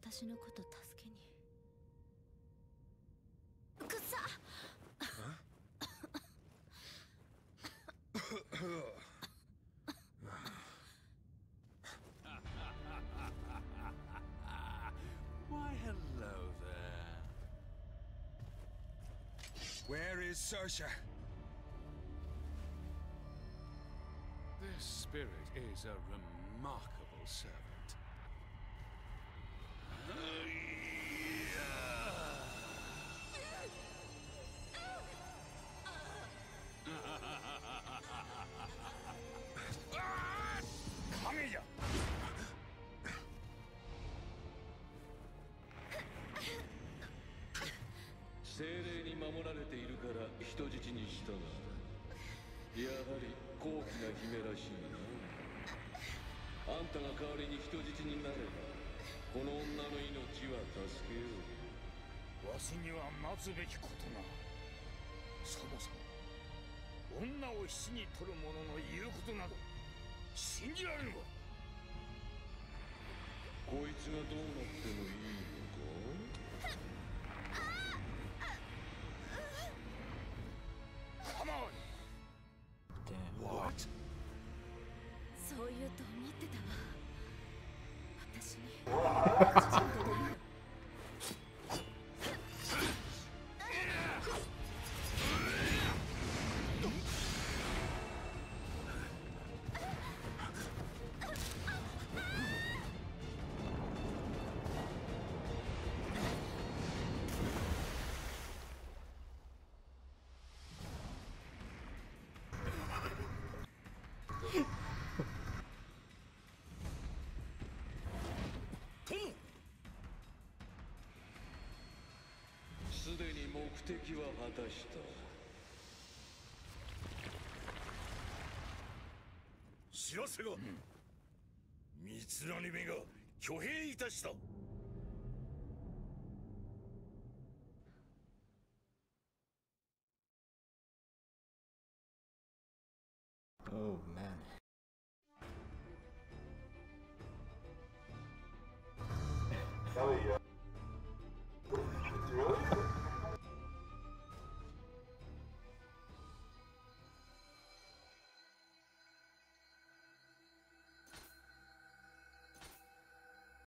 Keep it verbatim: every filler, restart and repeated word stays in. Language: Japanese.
私のこと助けに。くっさ Why, hello there. Where is Sersha? This spirit is a remarkable servant. 精霊に守られているから人質にしたが、やはり高貴な姫らしいな。あんたが代わりに人質になればこの女の命は助けよう。 わしには待つべきことが。そもそも女を死に取る者の言うことなど信じられぬわ。 こいつがどうなってもいいのか。 構わぬ。 What? そう言うと思ってたわ。私に。 すでに目的は果たした。 知らせが、三つ編み目が挙兵いたした。